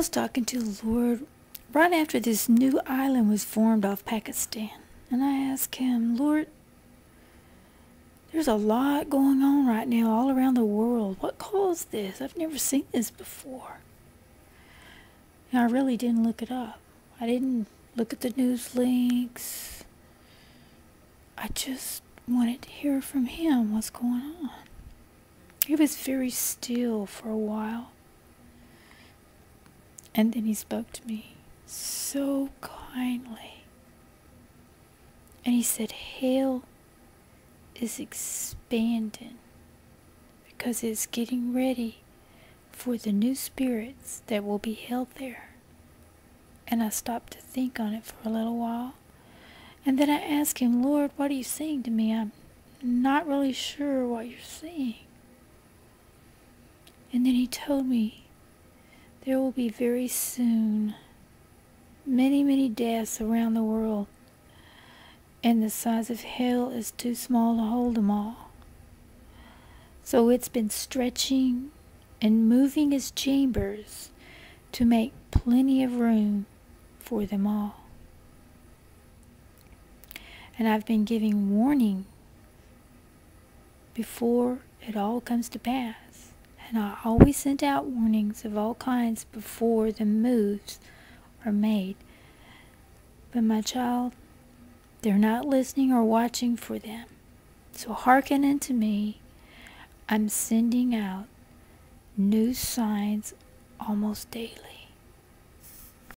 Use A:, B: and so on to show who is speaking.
A: was talking to the Lord right after this new island was formed off Pakistan. And I asked him, Lord, there's a lot going on right now all around the world. What caused this? I've never seen this before. And I really didn't look it up. I didn't look at the news links. I just wanted to hear from him what's going on. He was very still for a while. And then he spoke to me so kindly. And he said, hell is expanding because it's getting ready for the new spirits that will be held there. And I stopped to think on it for a little while. And then I asked him, Lord, what are you saying to me? I'm not really sure what you're saying. And then he told me there will be very soon many, many deaths around the world. And the size of hell is too small to hold them all. So it's been stretching and moving its chambers to make plenty of room for them all. And I've been giving warning before it all comes to pass. And I always sent out warnings of all kinds before the moves are made. But my child, they're not listening or watching for them. So hearken unto me. I'm sending out new signs almost daily.